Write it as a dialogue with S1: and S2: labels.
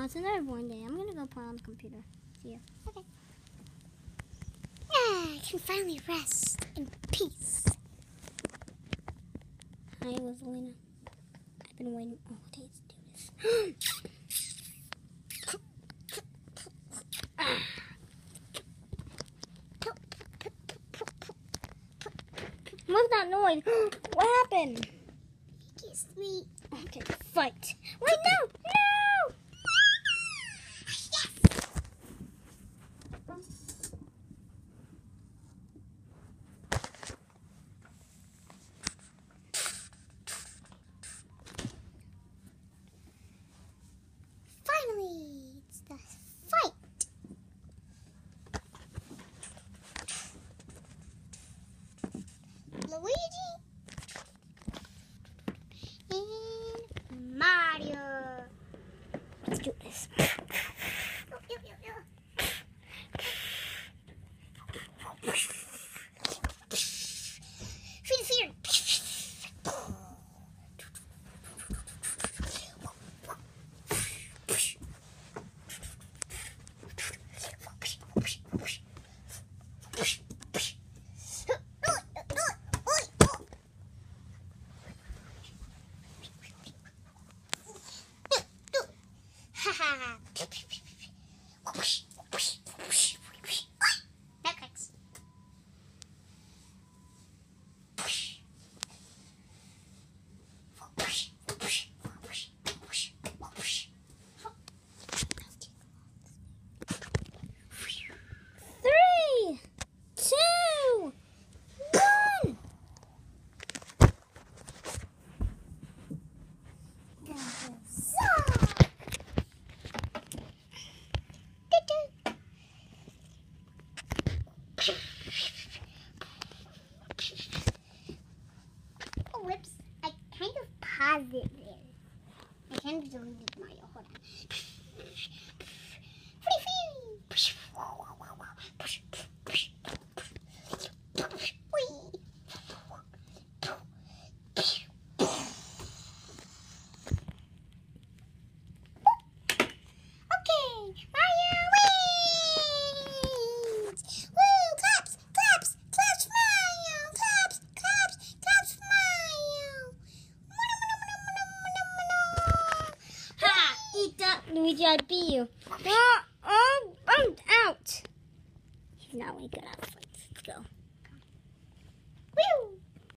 S1: it's another boring day. I'm gonna go play on the computer. See ya.
S2: Okay. I can finally rest in peace.
S1: Hi, Rosalina. I've been waiting all day to do this. What's that noise? What happened?
S2: He kissed me.
S1: Okay, fight. Wait, no! No!
S2: Finally, it's the fight. Luigi and Mario.
S1: Let's do this.
S2: Feed fear.
S1: Three, two, one.
S2: Oh, whoops. I kind of paused it there. I kind of deleted Mario. Hold on.
S1: Luigi, I beat you. I'm out. He's not really good at